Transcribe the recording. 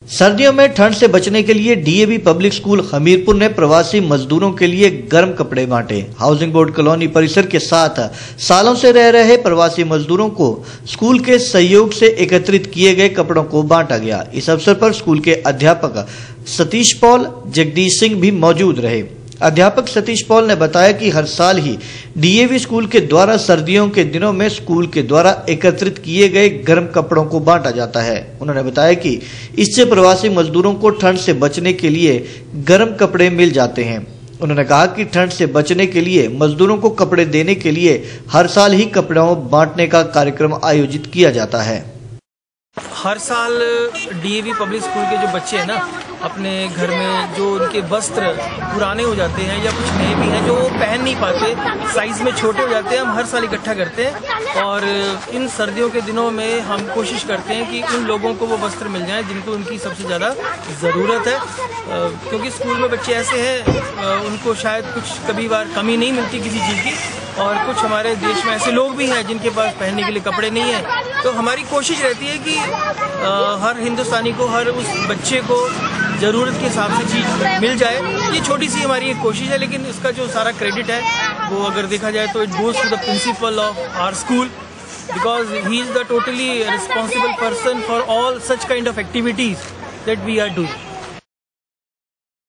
सर्दियों में ठंड से बचने के लिए डीएवी पब्लिक स्कूल हमीरपुर ने प्रवासी मजदूरों के लिए गर्म कपड़े बांटे। हाउसिंग बोर्ड कॉलोनी परिसर के साथ सालों से रह रहे प्रवासी मजदूरों को स्कूल के सहयोग से एकत्रित किए गए कपड़ों को बांटा गया। इस अवसर पर स्कूल के अध्यापक सतीश पॉल जगदीश सिंह भी मौजूद रहे। अध्यापक सतीश पॉल ने बताया कि हर साल ही डीएवी स्कूल के द्वारा सर्दियों के दिनों में स्कूल के द्वारा एकत्रित किए गए गर्म कपड़ों को बांटा जाता है। उन्होंने बताया कि इससे प्रवासी मजदूरों को ठंड से बचने के लिए गर्म कपड़े मिल जाते हैं। उन्होंने कहा कि ठंड से बचने के लिए मजदूरों को कपड़े देने के लिए हर साल ही कपड़ों बांटने का कार्यक्रम आयोजित किया जाता है। हर साल डीएवी पब्लिक स्कूल के जो बच्चे हैं ना, अपने घर में जो उनके वस्त्र पुराने हो जाते हैं या कुछ नए भी हैं जो वो पहन नहीं पाते, साइज में छोटे हो जाते हैं, हम हर साल इकट्ठा करते हैं और इन सर्दियों के दिनों में हम कोशिश करते हैं कि उन लोगों को वो वस्त्र मिल जाएं जिनको उनकी सबसे ज़्यादा ज़रूरत है। क्योंकि स्कूल में बच्चे ऐसे हैं उनको शायद कुछ कभी बार कमी नहीं मिलती किसी चीज़ की, और कुछ हमारे देश में ऐसे लोग भी हैं जिनके पास पहनने के लिए कपड़े नहीं हैं। तो हमारी कोशिश रहती है कि हर हिंदुस्तानी को, हर उस बच्चे को ज़रूरत के हिसाब से चीज़ मिल जाए। ये छोटी सी हमारी एक कोशिश है, लेकिन इसका जो सारा क्रेडिट है वो अगर देखा जाए तो it goes to the principal of our school, because he is the totally responsible person for all such kind of activities that we are doing.